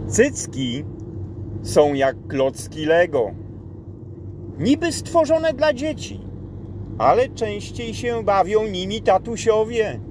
Cycki są jak klocki Lego. Niby stworzone dla dzieci, ale częściej się bawią nimi tatusiowie.